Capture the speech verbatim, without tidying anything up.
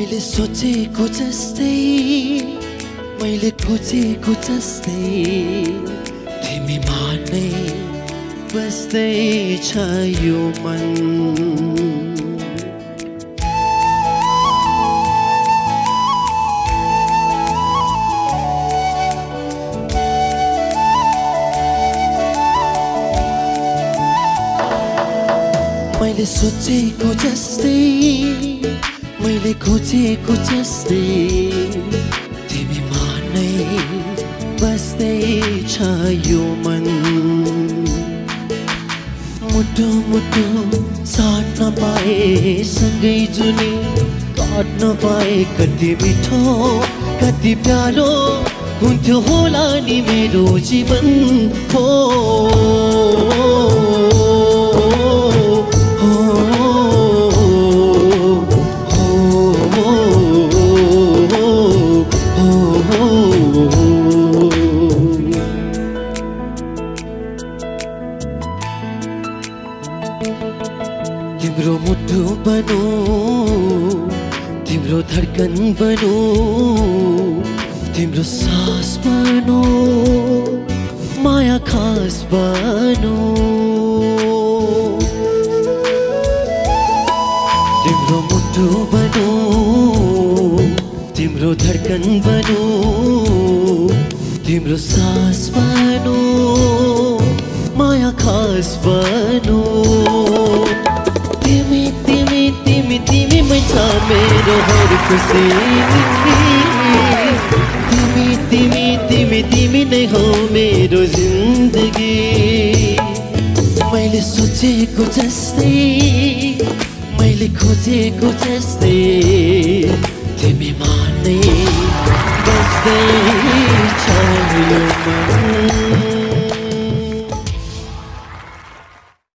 मैले सोचेको जस्तै मैले खोजेको जस्तै तिमीमा नै बस्दै छ यो मन। मैले सोचेको जस्तै मैले खोजेको जस्तै तिमीमा नै बस्दै छ यो मन। मुटु मुटु साट्न पाए सँगै जुनी काट्न पाए कति मिठो कति प्यारो हुन्थ्यो होला नि मेरो जीवन हो। तिम्रो मुटु बनो तिम्रो धडकन बनो तिम्रो सास बनो माया खास बनो। तिम्रो मुटु बनो तिम्रो धडकन बनो तिम्रो सास बनो माया खास बनो। तिमी तिमी तिमी तिमी मै छ मेरो हर खुसी। तिमी तिमी तिमी तिमी नै हो मेरो जिन्दगी। मैले सोचेको जस्तै मैले खोजेको जस्तै तिमीमा नै बस्दै छ यो मन।